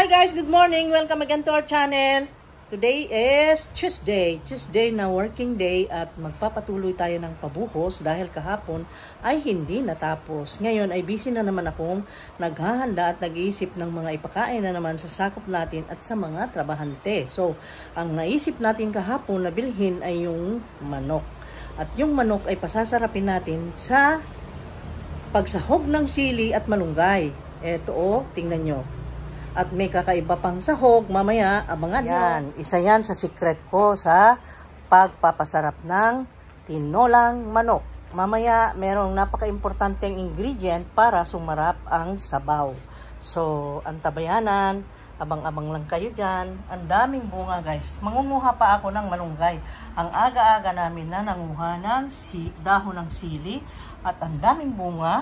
Hi guys, good morning. Welcome again to our channel. Today is Tuesday na working day at magpapatuloy tayo ng pabuhos dahil kahapon ay hindi natapos. Ngayon ay busy na naman akong naghahanda at nag-iisip ng mga ipakain na naman sa sakop natin at sa mga trabahante. So, ang naisip natin kahapon na bilhin ay yung manok. At yung manok ay pasasarapin natin sa pagsahog ng sili at malunggay. Eto tingnan nyo. At may kakaiba pang sahog, mamaya abangan yan. Isa yan sa secret ko sa pagpapasarap ng tinolang manok. Mamaya merong napaka-importanteng ingredient para sumarap ang sabaw. So, antabayanan, abang-abang lang kayo dyan. Ang daming bunga guys. Mangunguha pa ako ng malunggay. Ang aga-aga namin na nanguha ng dahon ng sili at ang daming bunga.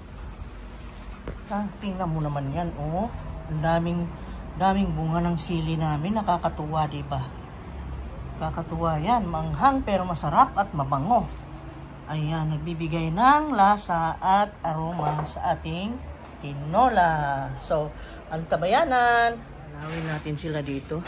Tingnan mo naman yan, oh. Ang daming bunga ng sili namin. Nakakatuwa, diba? Nakakatuwa yan. Manghang pero masarap at mabango. Ayan, nagbibigay ng lasa at aroma sa ating tinola. So, ang tabayanan. Alawin natin sila dito.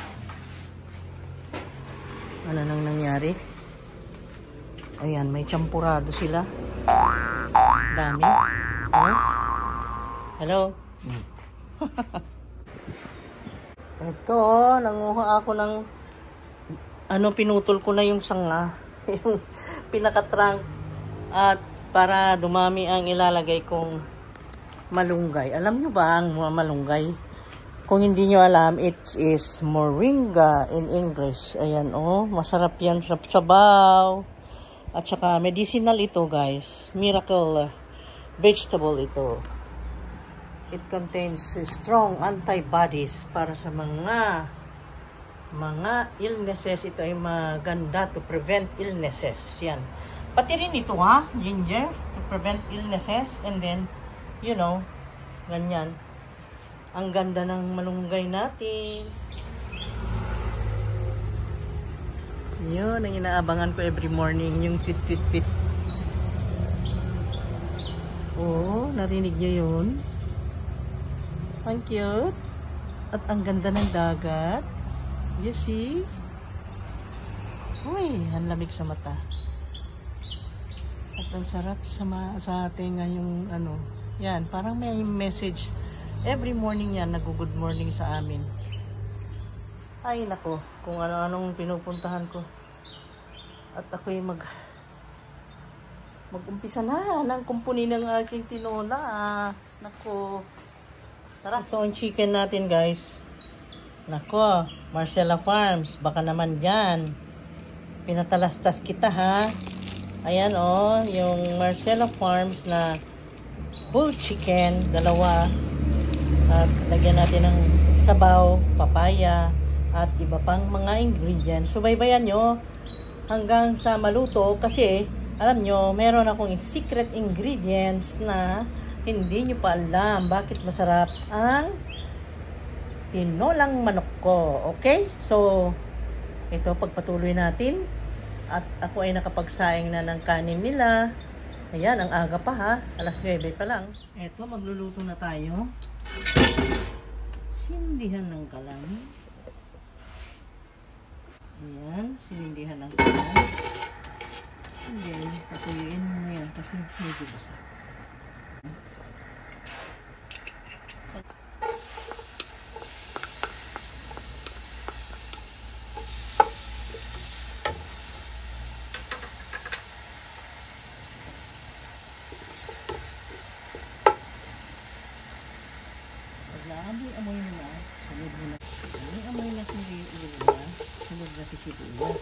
Ano nang nangyari? Ayan, may champurado sila. Dami. Oh. Hello? Ito, nanguha ako ng pinutol ko na yung sanga, yung pinaka-trunk at para dumami ang ilalagay kong malunggay. Alam nyo ba ang malunggay? Kung hindi nyo alam, it is moringa in English. Ayan, oh, masarap yan sa sabaw. At saka medicinal ito, guys. Miracle vegetable ito. It contains strong antibodies para sa mga illnesses. Ito ay maganda to prevent illnesses. Yan. Pati rin ito ginger to prevent illnesses. And then, you know, ganyan. Ang ganda ng malunggay natin. Yun ang inaabangan ko every morning. Yung fit. Oh, narinig niyo yun? Ang cute. At ang ganda ng dagat. You see? Uy, ang lamig sa mata. At ang sarap sa ating ngayong yan, parang may message. Every morning yan, nag-good morning sa amin. Ay, nako, kung ano-anong pinupuntahan ko. At ako'y mag-umpisa na ng kumpuni ng aking tinola. Nako. Tara. Ito ang chicken natin, guys. Nako, Marcella Farms. Baka naman dyan. Pinatalastas kita, ha. Ayan, oh. Yung Marcella Farms na bull chicken. Dalawa. At lagyan natin ng sabaw, papaya, at iba pang mga ingredients. Subaybayan nyo hanggang sa maluto. Kasi, alam nyo, meron akong secret ingredients na hindi nyo pa alam bakit masarap ang tinolang manok ko. Okay? So, ito pagpatuloy natin. At ako ay nakapagsaing na ng kanin nila. Ayan, ang aga pa ha. Alas 9 pa lang. Ito, magluluto na tayo. Sindihan ng kalan. Ayan, sinindihan ng kalan. And then, patuyuin mo yan kasi medyo basa. Amoy mo na, sunod mo na. Amoy na sunod na si sibuyas.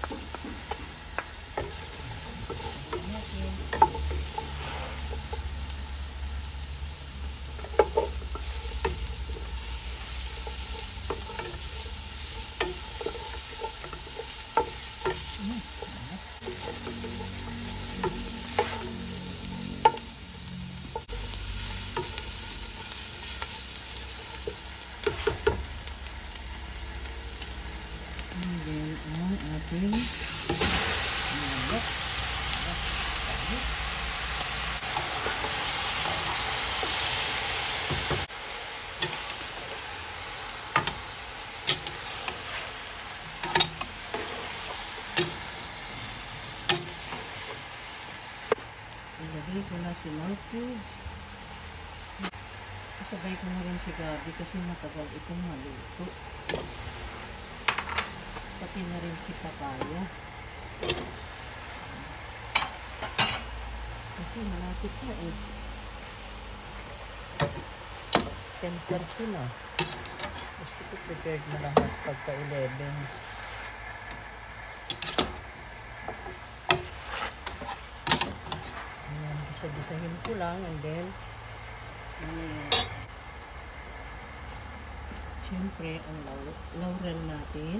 Ilagay ko na si cubes. Kasabay ko na rin si Gabi kasi matagal itong maluto. Pati na rin si papaya. Kasi malapit na eh. 10:30 na. Gusto ko prepared na lahat pagka 11. Ayan, bisa-bisahin ko lang and then siyempre ang laurel natin.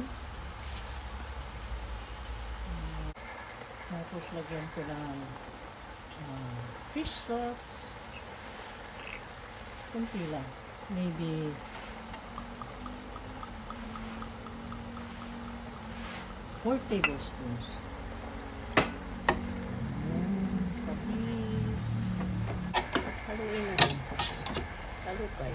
Tapos lagyan ko ng fish sauce. Kunti lang. Maybe 4 tablespoons. Patis. Haluin na rin. Halukay.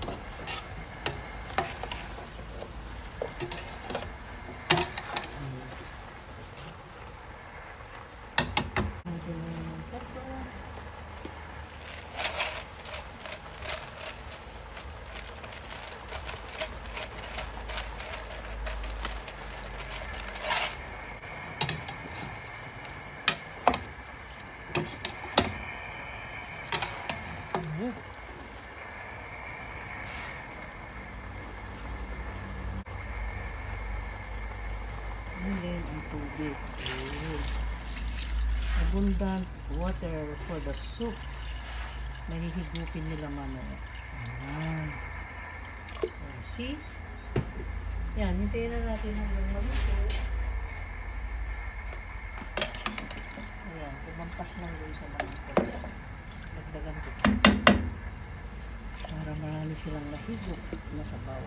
And then ang tubig. Abundant water for the soup. Mahihigupin nila mamaya. Ayan. So, see? Yan, hintayin na natin hanggang maluto. Ayan, kumampas lang doon sa malito. Dagdagan ko. Para marami silang nahigop na sabaw.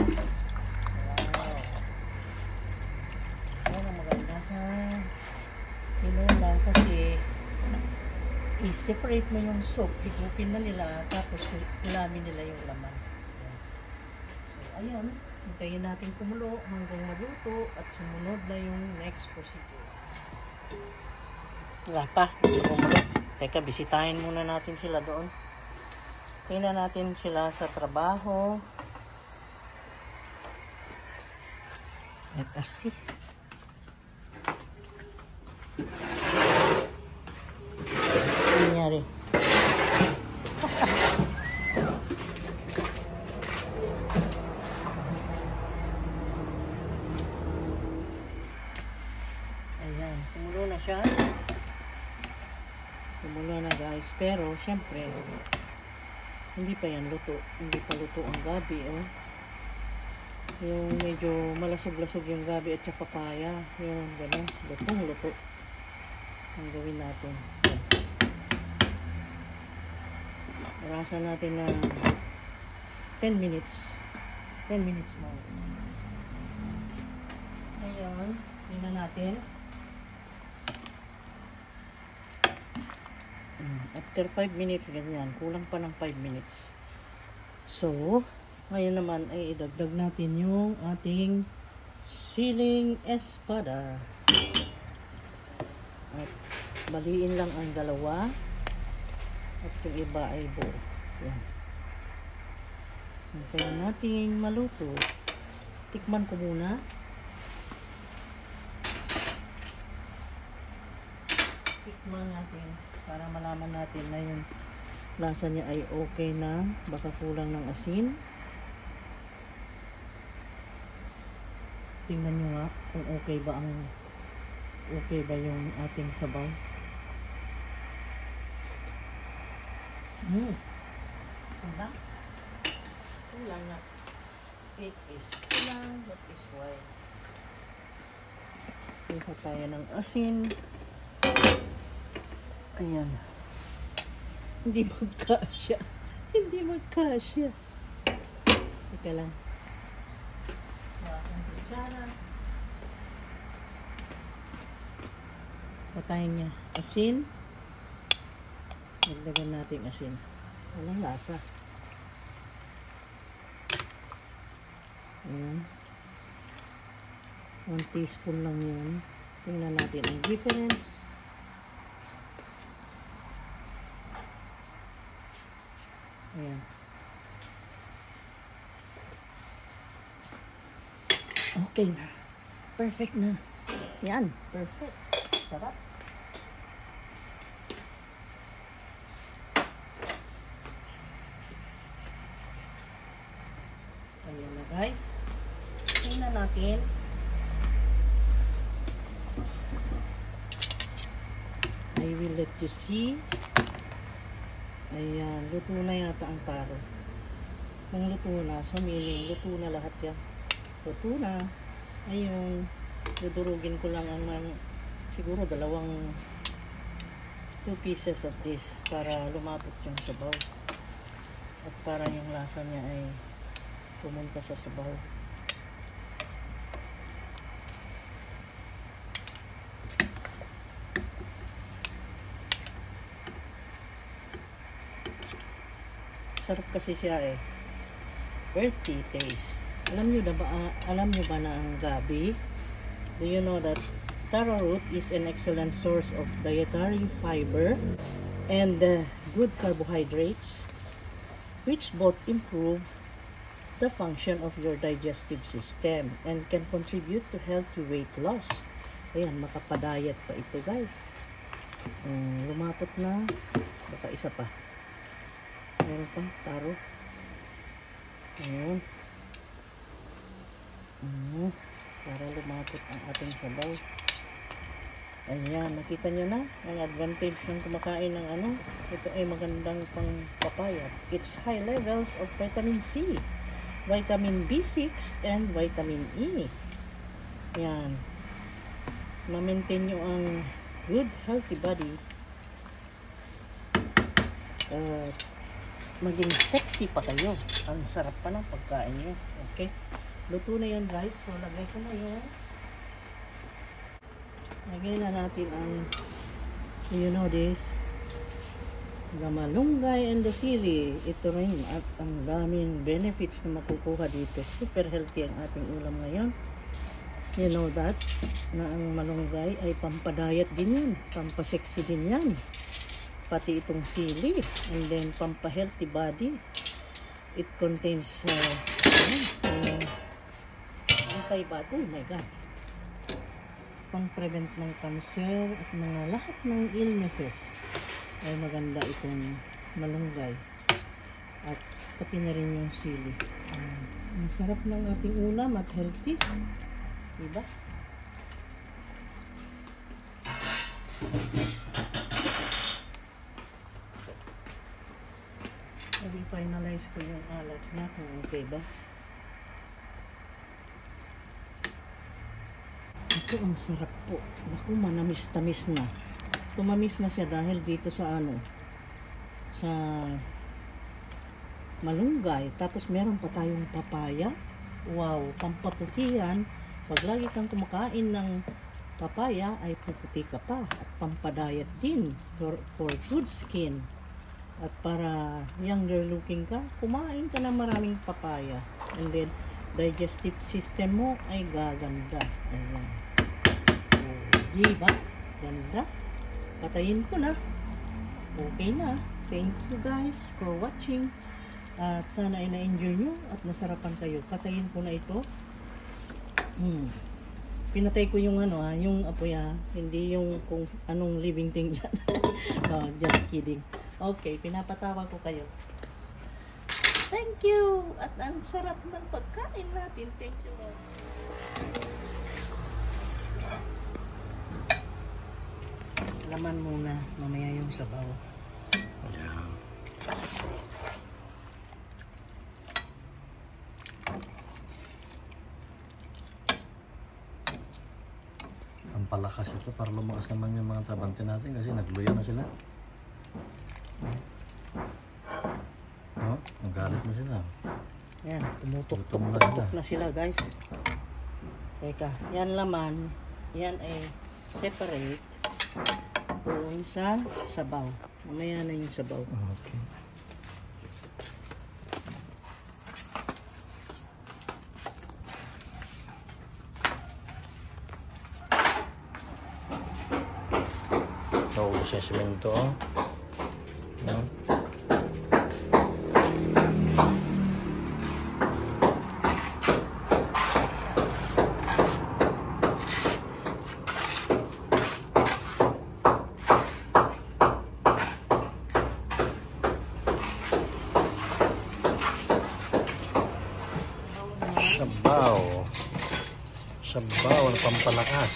Wow! Yan ang maganda sa tinola kasi i-separate mo yung soup, higupin na nila, tapos ulamin nila yung laman. So, ayan. Hintayin natin kumulo hanggang maluto at sumunod na yung next procedure. Wala pa. Kumulo. Teka, bisitahin muna natin sila doon. Tingnan natin sila sa trabaho. Let us see. Ano nangyari? Ayan, kumulo na siya. Kumulo na guys. Pero, syempre, hindi pa yan luto. Hindi pa luto ang gabi, oh. Yung medyo malasog-lasog yung gabi at saka papaya. Yung gano'n, lutong-luto. Ang gawin natin. Orasan natin na 10 minutes. 10 minutes more. Ayan, tingnan natin. After 5 minutes, ganyan. Kulang pa ng 5 minutes. So, ngayon naman ay idagdag natin yung ating siling espada. At baliin lang ang dalawa. At yung iba ay buo. Yan. Hintayin natin maluto. Tikman ko muna. Tikman natin para malaman natin na yung lasa niya ay okay na. Baka kulang ng asin. Tingnan nyo nga kung okay ba yung ating sabaw. Kulang? Kulang na. It is kulang. That is why. Kuha tayo ng asin. Ayan. Hindi magkasya. Hindi magkasya. Teka lang. Patayin niya. Asin. Nagdagan natin asin. Walang lasa. Ayan. 1 teaspoon lang yun. Tingnan natin ang difference. Okay na. Perfect na. Yan. Perfect. Sarap. Ayan na guys. Tingnan natin. I will let you see. Ayan. Luto na yata ang taro. Kung luto na, so meaning luto na lahat yan. Luto na. Ayun. Dudurugin ko lang ang siguro 2 pieces of this para lumapot yung sabaw. At para yung lasa niya ay pumunta sa sabaw. Sarap kasi siya eh. Earthy taste. Alam nyo ba na ang gabi? Do you know that taro root is an excellent source of dietary fiber and good carbohydrates, which both improve the function of your digestive system and can contribute to healthy weight loss. Ayan, makapadayat pa ito guys. Lumapot na. Baka isa pa. Meron pa, taro. Ayan. Para lumapot ang ating sabaw. Ayan, nakita nyo na ang advantage ng kumakain ng ano. Ito ay magandang pang papaya. It's high levels of vitamin C, vitamin B6, and vitamin E. Yan. Ma-maintain nyo ang good, healthy body. Maging sexy pa kayo. Ang sarap pa ng pagkain nyo. Okay? Luto na yan guys. So, lagay ko na yun. Lagay na natin ang, you know this, the malunggay and the sili. Ito rin at ang daming benefits na makukuha dito. Super healthy ang ating ulam ngayon. You know that, na ang malunggay ay pampadayat din yan. Pampasexy din yan. Pati itong sili. And then pampa-healthy body. It contains anti-body. Oh my God. Pang-prevent ng cancer at mga lahat ng illnesses ay maganda itong malunggay at pati na rin yung sili. Ang sarap ng ating ulam at healthy, diba? I-finalize ko yung alat na kung okay ba. Ito ang sarap po. Naku, manamis-tamis na. Tumamis na siya dahil dito sa ano, sa malunggay. Tapos meron pa tayong papaya. Wow, pampaputi yan. Pag lagi kang kumakain ng papaya, ay puputi ka pa. At pampadayat din for good skin. At para younger looking ka, kumain ka ng maraming papaya. And then, digestive system mo ay gaganda. Ayan. Diba? Ganda. Patayin ko na. Okay na. Thank you guys for watching. At sana ay na-enjoy nyo at nasarapan kayo. Patayin ko na ito. Pinatay ko yung ano yung apoy hindi yung kung anong living thing dyan. Oh, just kidding. Okay, pinapatawa ko kayo. Thank you. At ang sarap ng pagkain natin. Thank you. Laman muna, mamaya yung sabaw. Yeah. Ang palakas ito para lumakas naman yung mga trabante natin kasi nagluya na sila. Oh, nagalit na sila. Yan, tumutok na sila guys. Teka, yan laman, yan ay separate doon sa sabaw. Mamaya na yung sabaw. Okay. So, semento. No? sabaw na pampalakas.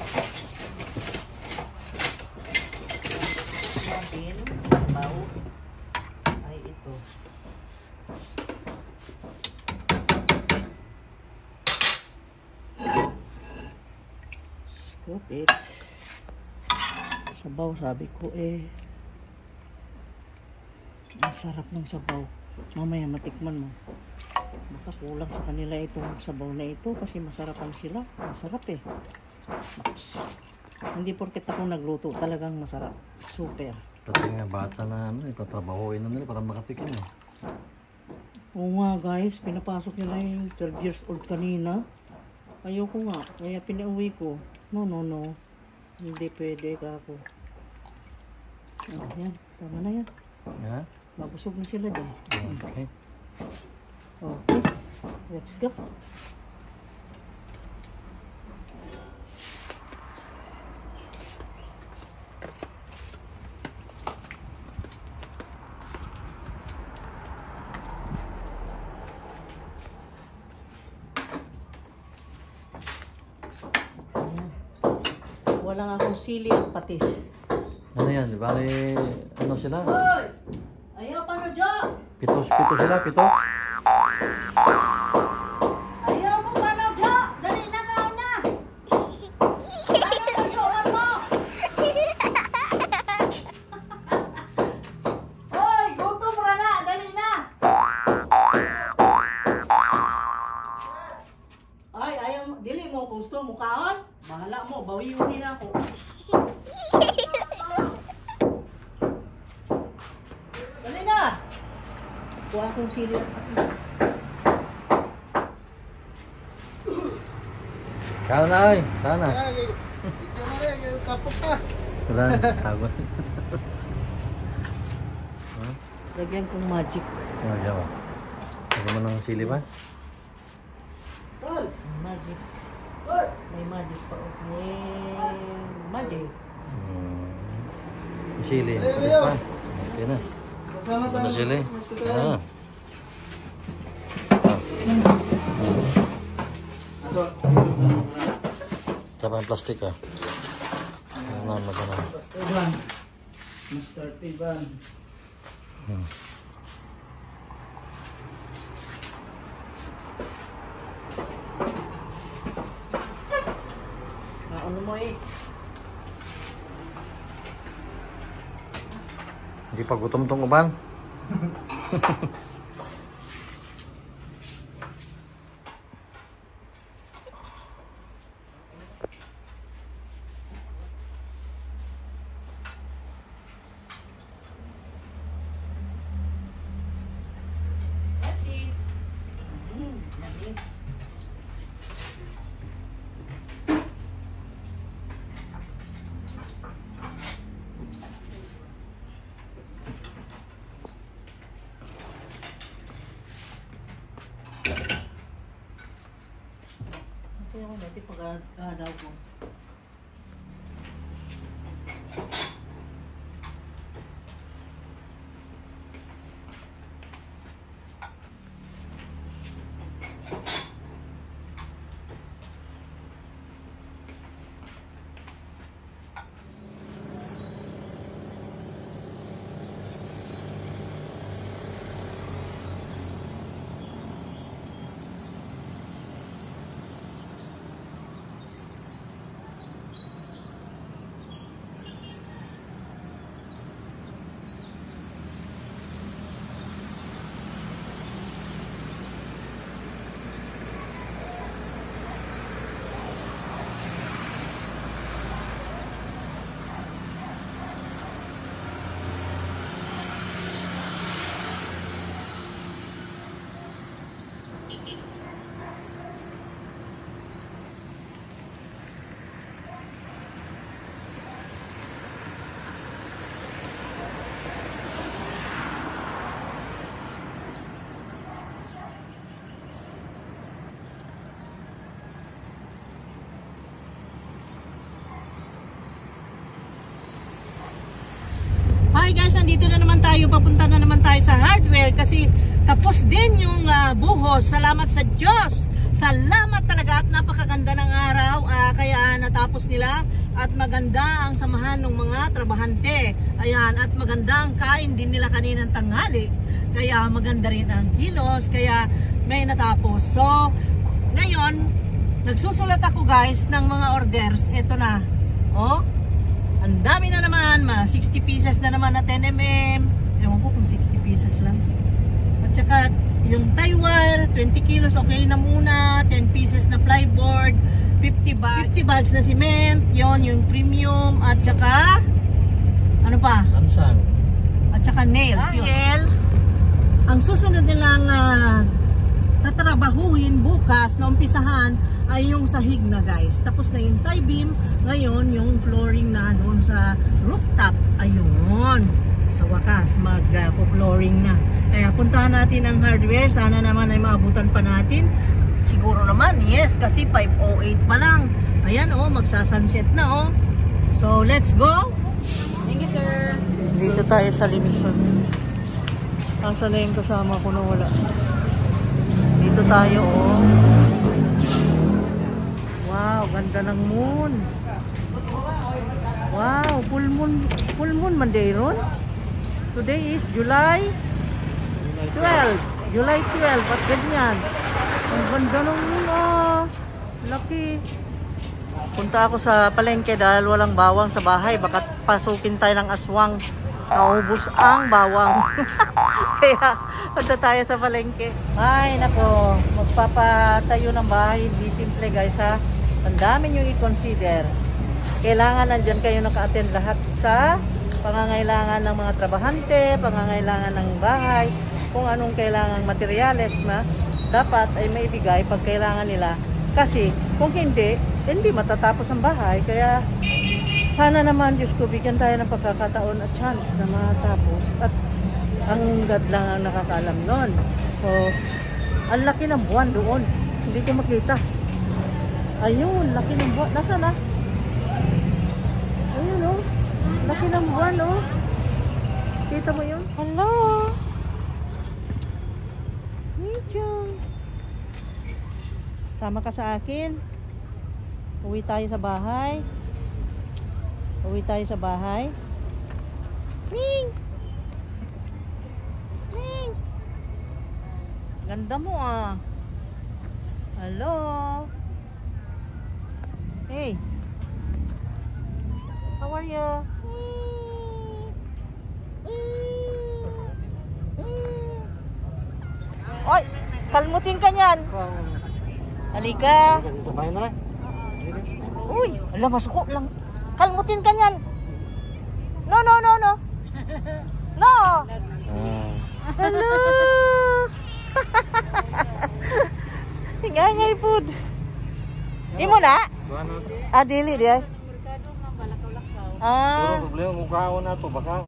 Natin sabaw ay ito. Scoop it. Sabaw, sabi ko ang sarap ng sabaw. Mamaya matikman mo. Baka kulang sa kanila itong sabaw na ito kasi masarapan sila. Masarap Max. Hindi porket ako nagluto, talagang masarap. Super. Pati nga bata na ipatrabahoin na nila para makatikim Oo nga guys, pinapasok nila yung 12 years old kanina. Ayoko nga, kaya pinauwi ko. No. Hindi pwede ka ako. Yan, tama na yan. Ha? Mabusog na sila dyan. Okay. Okay, let's go. Walang akong sili at patis. Ano yan? Bali, ano sila? Hoy! Ayaw pa na dyan! Pito sila, pito? Ayaw mo pa na dyan! Dali na ka na! Ano na dyan mo? Hoy! Gutom ra na! Dali na! Ay, ayaw mo. Dili mo gusto mo kaon? Bahala mo. Bawiunin ako. Dali na! Kuha akong sili at patis. Kaya na ay, kaya na. Tapos ka. Wala, tagot. Lagyan kong magic. Ano dyan ba? Lagyan mo ng sili ba? Sol! Magic. May magic pa. May magic. Sili. Patis pa. Okay na. Kasama Ito na sili. Ah. Tapa yung plastic ah. Ano na, magana. Ivan. Mr. Ivan. Ano mo Hindi pa gutom tong ubang. That's it. Lagi. Kaya ako dati pag-ahadaw ko. Hi guys, nandito na naman tayo. Papunta na naman tayo sa hardware kasi tapos din yung buhos. Salamat sa Diyos. Salamat talaga at napakaganda ng araw, kaya natapos nila at maganda ang samahan ng mga trabahante. Ayan, at maganda ang kain din nila kaninang tanghali. Kaya maganda rin ang kilos, kaya may natapos. So, ngayon, nagsusulat ako guys ng mga orders. Ito na. Oh, ang dami na naman. Mga 60 pieces na naman na 10mm. Ewan ko kung 60 pieces lang. At saka, yung tie wire, 20 kilos, okay na muna. 10 pieces na plyboard. 50 bags na cement, yon yung premium, at saka ano pa? Lansang. At saka nails. Ang susunod nilang tatrabahuhin bukas na umpisahan ay yung sahig na guys. Tapos na yung tie beam, ngayon yung flooring na doon sa rooftop. Ayun. Sa wakas, mag-flooring na. Kaya puntahan natin ang hardware. Sana naman ay maabutan pa natin. Siguro naman, yes, kasi 5:08 pa lang. Ayan, oh, magsasunset na, oh. So, let's go. Thank you, sir. Dito tayo sa Limson. Asa na yung kasama ko na wala? Dito tayo, oh. Wow, ganda ng moon. Wow, full moon Monday ron. Today is July 12. July 12, at ganyan. Ang ganda ng moon, oh. Laki. Punta ako sa palengke dahil walang bawang sa bahay. Baka pasukin tayo ng aswang. Naubos ang bawang. Kaya punta tayo sa palengke. Ay, nako. Magpapatayo ng bahay. Hindi simple guys ha. Ang dami nyo i-consider. Kailangan nandyan kayo naka-attend lahat sa pangangailangan ng mga trabahante, pangangailangan ng bahay, kung anong kailangang materyales na dapat ay maibigay pag kailangan nila. Kasi kung hindi matatapos ang bahay. Kaya sana naman, Diyos ko, bigyan tayo ng pagkakataon at chance na matapos. At ang God lang ang nakakaalam nun. So, ang laki ng buwan doon. Hindi ko makita. Ayun, laki ng buwan. Nasaan na? Ayun, oh. Laki ng buwan, oh. Kita mo yun? Hello! Medyo. Sama ka sa akin. Uwi tayo sa bahay. Uwi tayo sa bahay. Ming! Ming! Ganda mo ah. Hello! Hey! How are you? Oy! Kalmutin ka niyan! Halika! Sabay na. Uy! Alam, masuko lang. Kalmutin ka niyan! No! No! Hello! Hingangay food. Imo na? Dili di ay. Problema mukha ko na to baka